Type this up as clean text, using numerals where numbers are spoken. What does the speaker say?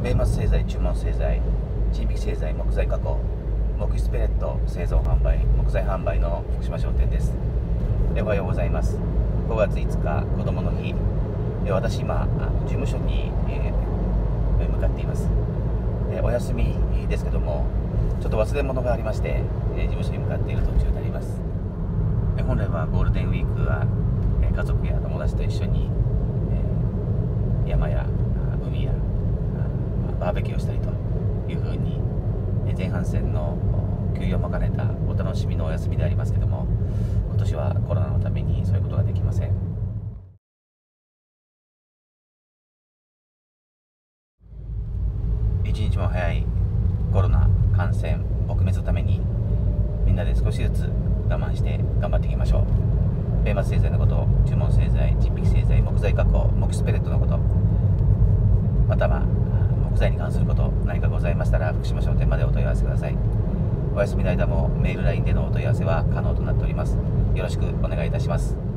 ベイマス製材、注文製材、人力製材、木材加工、木質ペレット製造販売、木材販売の福島商店です。おはようございます。5月5日子どもの日、私今事務所に向かっています。お休みですけども、ちょっと忘れ物がありまして、事務所に向かっている途中になります。本来はゴールデンウィークは家族や友達と一緒に山や海やバーベキューをしたりというふうに前半戦の休養も兼ねたお楽しみのお休みでありますけども、今年はコロナのためにそういうことができません。一日も早いコロナ感染撲滅のために、みんなで少しずつ我慢して頑張っていきましょう。ベイマス製材のこと、注文製材、人力製材、木材加工、木質ペレットのこと、または木材に関すること何かございましたら、福島商店までお問い合わせください。お休みの間もメール、LINE でのお問い合わせは可能となっております。よろしくお願いいたします。